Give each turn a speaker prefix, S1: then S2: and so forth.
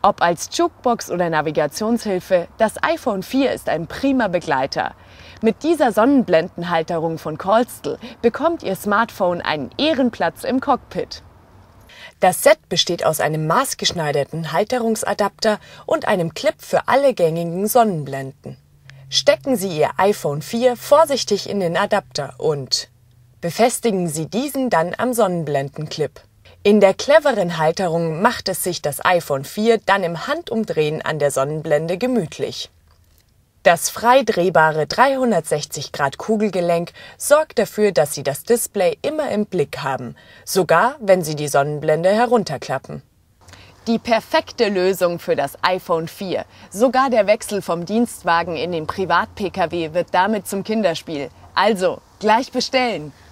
S1: Ob als Jukebox oder Navigationshilfe, das iPhone 4 ist ein prima Begleiter. Mit dieser Sonnenblendenhalterung von Calstal bekommt Ihr Smartphone einen Ehrenplatz im Cockpit. Das Set besteht aus einem maßgeschneiderten Halterungsadapter und einem Clip für alle gängigen Sonnenblenden. Stecken Sie Ihr iPhone 4 vorsichtig in den Adapter und befestigen Sie diesen dann am Sonnenblendenclip. In der cleveren Halterung macht es sich das iPhone 4 dann im Handumdrehen an der Sonnenblende gemütlich. Das frei drehbare 360-Grad-Kugelgelenk sorgt dafür, dass Sie das Display immer im Blick haben, sogar wenn Sie die Sonnenblende herunterklappen. Die perfekte Lösung für das iPhone 4. Sogar der Wechsel vom Dienstwagen in den Privat-Pkw wird damit zum Kinderspiel. Also, gleich bestellen!